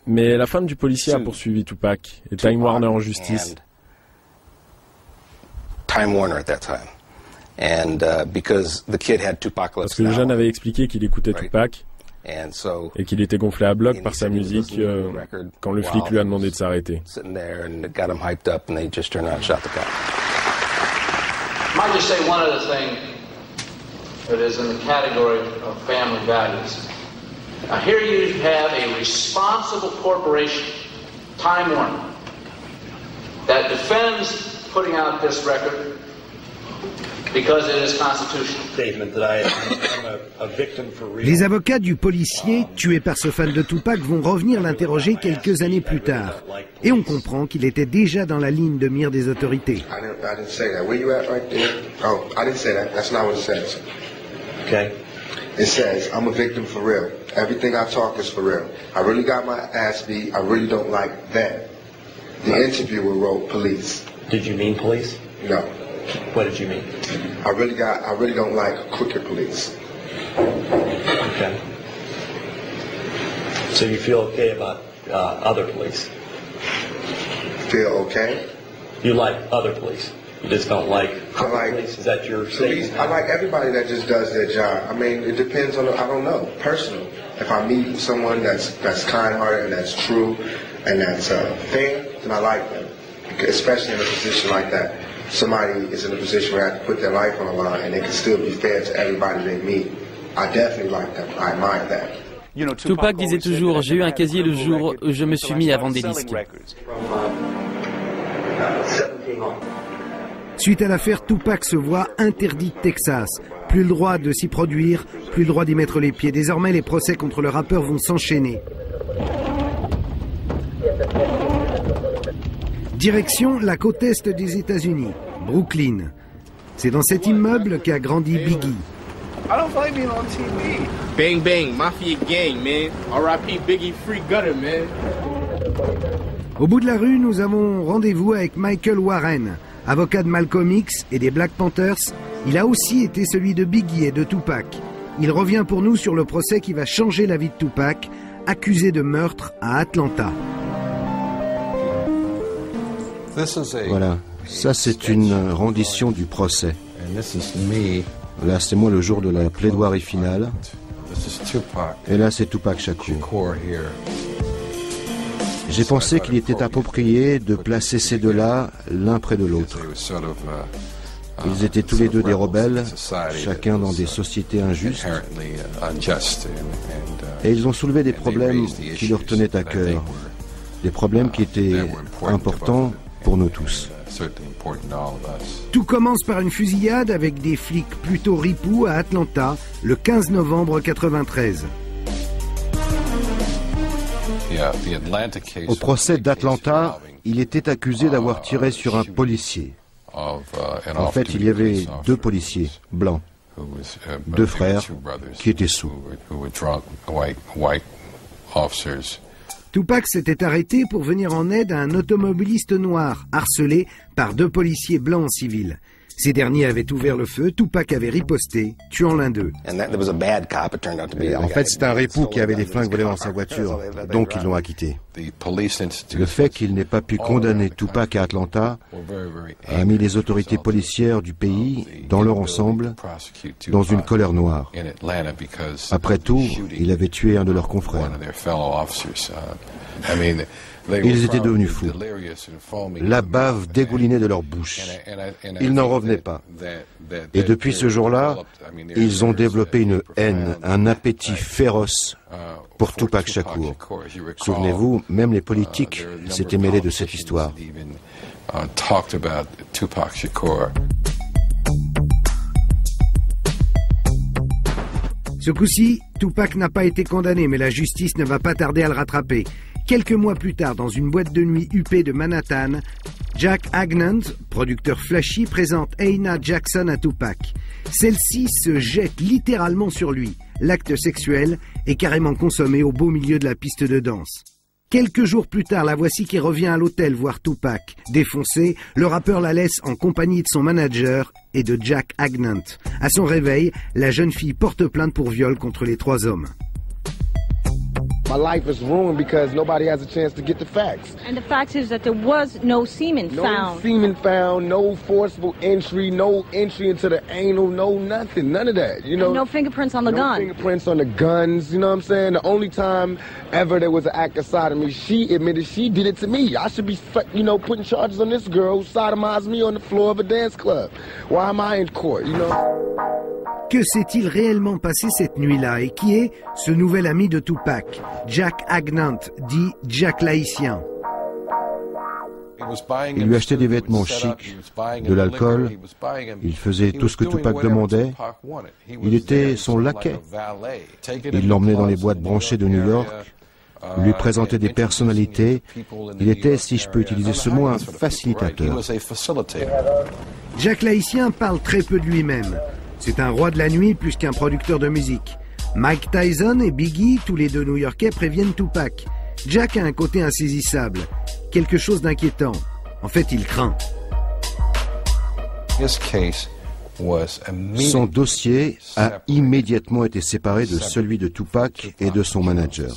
Mais la femme du policier a poursuivi Tupac et Time Warner en justice. Time Warner at that time. And because the kid had Tupac Parce que le jeune avait expliqué qu'il écoutait Tupac et qu'il était gonflé à bloc par sa musique quand le flic lui a demandé de s'arrêter. Might just say one other thing that is in the category of family values. Now here you have a responsible corporation, Time Warner, that defends putting out this record because it is constitutional. Les avocats du policier tué par ce fan de Tupac vont revenir l'interroger quelques années plus tard. Et on comprend qu'il était déjà dans la ligne de mire des autorités. It says, I'm a victim for real. Everything I talk is for real. I really got my ass beat. I really don't like that. The interviewer wrote police. Did you mean police? No. What did you mean? I really don't like crooked police. Okay. So you feel okay about other police? Feel okay? You like other police? You just don't like police? Is that your statement? I like everybody that just does their job. I mean, it depends on, I don't know, personal. If I meet someone that's kind-hearted and that's true and that's fair, then I like them. Especially in a position like that. Somebody is in a position where they have to put their life on the line and they can still be fair to everybody they meet. I definitely like them. I admire that. Tupac disait toujours « J'ai eu un casier le jour où je me suis mis à vendre des disques ». Suite à l'affaire, Tupac se voit interdit de Texas. Plus le droit de s'y produire, plus le droit d'y mettre les pieds. Désormais, les procès contre le rappeur vont s'enchaîner. Direction la côte est des États-Unis, Brooklyn. C'est dans cet immeuble qu'a grandi Biggie. Bang bang, mafia gang, man. R.I.P. Biggie, free gutter, man. Au bout de la rue, nous avons rendez-vous avec Michael Warren, avocat de Malcolm X et des Black Panthers. Il a aussi été celui de Biggie et de Tupac. Il revient pour nous sur le procès qui va changer la vie de Tupac, accusé de meurtre à Atlanta. Voilà, ça c'est une rendition du procès. Là c'est moi le jour de la plaidoirie finale. Et là c'est Tupac Shakur. J'ai pensé qu'il était approprié de placer ces deux-là l'un près de l'autre. Ils étaient tous les deux des rebelles, chacun dans des sociétés injustes. Et ils ont soulevé des problèmes qui leur tenaient à cœur. Des problèmes qui étaient importants pour nous tous. Tout commence par une fusillade avec des flics plutôt ripoux à Atlanta, le 15 novembre 1993. Au procès d'Atlanta, il était accusé d'avoir tiré sur un policier. En fait, il y avait deux policiers blancs, deux frères qui étaient sous. Tupac s'était arrêté pour venir en aide à un automobiliste noir, harcelé par deux policiers blancs en civil. Ces derniers avaient ouvert le feu, Tupac avait riposté, tuant l'un d'eux. En fait, c'est un ripou qui avait des flingues volées dans sa voiture, donc ils l'ont acquitté. Le fait qu'il n'ait pas pu condamner Tupac à Atlanta a mis les autorités policières du pays, dans leur ensemble, dans une colère noire. Après tout, il avait tué un de leurs confrères. Ils étaient devenus fous. La bave dégoulinait de leur bouche. Ils n'en revenaient pas. Et depuis ce jour-là, ils ont développé une haine, un appétit féroce pour Tupac Shakur. Souvenez-vous, même les politiques s'étaient mêlés de cette histoire. Ce coup-ci, Tupac n'a pas été condamné, mais la justice ne va pas tarder à le rattraper. Quelques mois plus tard, dans une boîte de nuit huppée de Manhattan, Jack Agnand, producteur flashy, présente Aina Jackson à Tupac. Celle-ci se jette littéralement sur lui. L'acte sexuel est carrément consommé au beau milieu de la piste de danse. Quelques jours plus tard, la voici qui revient à l'hôtel voir Tupac. Défoncé, le rappeur la laisse en compagnie de son manager et de Jack Agnand. À son réveil, la jeune fille porte plainte pour viol contre les trois hommes. My life is ruined because nobody has a chance to get the facts. And the fact is that there was no semen found. No semen found, no forcible entry, no entry into the anal, no nothing, none of that. You know, and no fingerprints on the gun. No fingerprints on the guns, you know what I'm saying? The only time ever there was an act of sodomy, she admitted she did it to me. I should be, you know, putting charges on this girl who sodomized me on the floor of a dance club. Why am I in court, you know? Que s'est-il réellement passé cette nuit-là et qui est ce nouvel ami de Tupac, Jack Agnant, dit Jack l'Haïtien? Il lui achetait des vêtements chics, de l'alcool, il faisait tout ce que Tupac demandait, il était son laquais. Il l'emmenait dans les boîtes branchées de New York, lui présentait des personnalités, il était, si je peux utiliser ce mot, un facilitateur. Jack l'Haïtien parle très peu de lui-même. C'est un roi de la nuit plus qu'un producteur de musique. Mike Tyson et Biggie, tous les deux new-yorkais, préviennent Tupac. Jack a un côté insaisissable, quelque chose d'inquiétant. En fait, il craint. Son dossier a immédiatement été séparé de celui de Tupac et de son manager.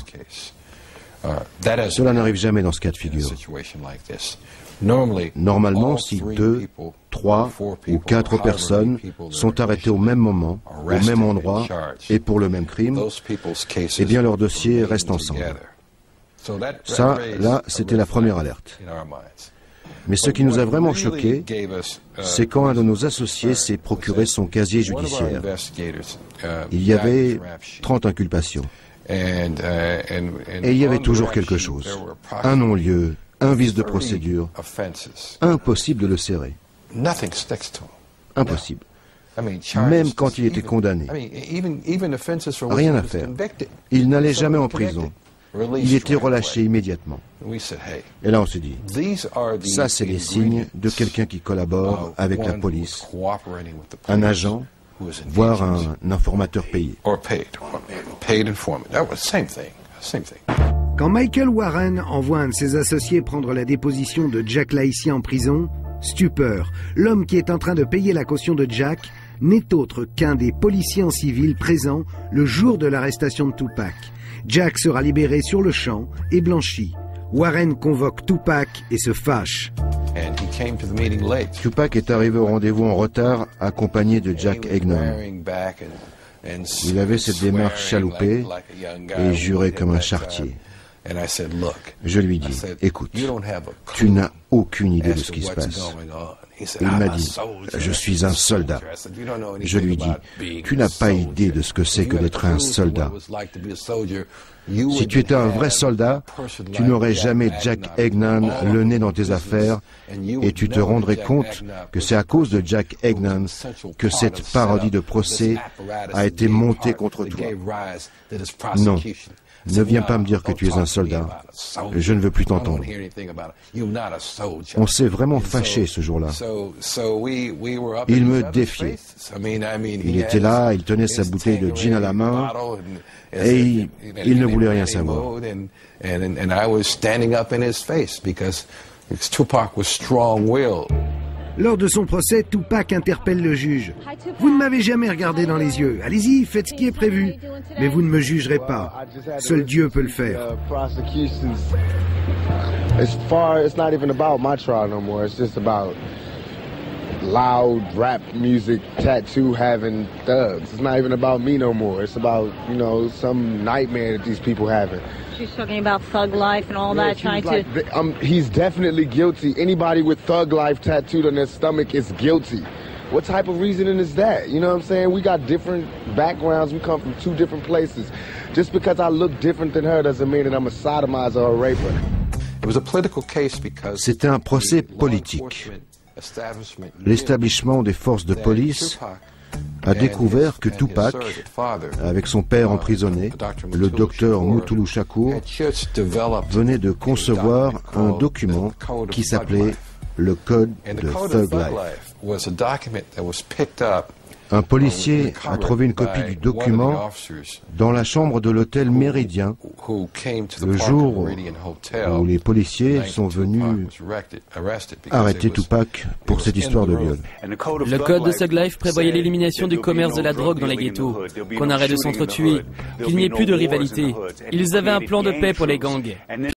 Cela n'arrive jamais dans ce cas de figure. Normalement, si 2, 3 ou 4 personnes sont arrêtées au même moment, au même endroit et pour le même crime, eh bien leur dossier reste ensemble. Ça, là, c'était la première alerte. Mais ce qui nous a vraiment choqué, c'est quand un de nos associés s'est procuré son casier judiciaire. Il y avait 30 inculpations. Et il y avait toujours quelque chose. Un non-lieu, un vice de procédure. Impossible de le serrer. Impossible. Même quand il était condamné. Rien à faire. Il n'allait jamais en prison. Il était relâché immédiatement. Et là, on se dit, ça, c'est les signes de quelqu'un qui collabore avec la police, un agent, voire un informateur payé. Quand Michael Warren envoie un de ses associés prendre la déposition de Jack l'Haïtien en prison, stupeur, l'homme qui est en train de payer la caution de Jack n'est autre qu'un des policiers en civil présents le jour de l'arrestation de Tupac. Jack sera libéré sur le champ et blanchi. Warren convoque Tupac et se fâche. Tupac est arrivé au rendez-vous en retard, accompagné de Jack Agnant. Il avait cette démarche chaloupée et jurait comme un charretier. Je lui dis, écoute, tu n'as aucune idée de ce qui se passe. Il m'a dit, je suis un soldat. Je lui dis, tu n'as pas idée de ce que c'est que d'être un soldat. Si tu étais un vrai soldat, tu n'aurais jamais Jack Agnant le nez dans tes affaires et tu te rendrais compte que c'est à cause de Jack Agnant que cette parodie de procès a été montée contre toi. Non. Ne viens pas me dire que tu es un soldat. Je ne veux plus t'entendre. On s'est vraiment fâché ce jour-là. Il me défiait. Il était là, il tenait sa bouteille de gin à la main et il ne voulait rien savoir. Lors de son procès, Tupac interpelle le juge. « Vous ne m'avez jamais regardé dans les yeux. Allez-y, faites ce qui est prévu. Mais vous ne me jugerez pas. Seul Dieu peut le faire. » It's not even about my trial no more. It's just about loud rap music, tattoo having thugs. It's not even about me no more. It's about, you know, some nightmare that these people having. She's talking about thug life and all that, trying like, to... He's definitely guilty. Anybody with thug life tattooed on their stomach is guilty. What type of reasoning is that? You know what I'm saying? We got different backgrounds. We come from two different places. Just because I look different than her doesn't mean that I'm a sodomizer or a raper. C'était un procès politique. L'établissement des forces de police a découvert que Tupac, avec son père emprisonné, le docteur Mutulu Shakur, venait de concevoir un document qui s'appelait le Code de Thug Life. Un policier a trouvé une copie du document dans la chambre de l'hôtel Méridien le jour où les policiers sont venus arrêter Tupac pour cette histoire de viol. Le code de Thug Life prévoyait l'élimination du commerce de la drogue dans les ghettos, qu'on arrête de s'entretuer, qu'il n'y ait plus de rivalité. Ils avaient un plan de paix pour les gangs.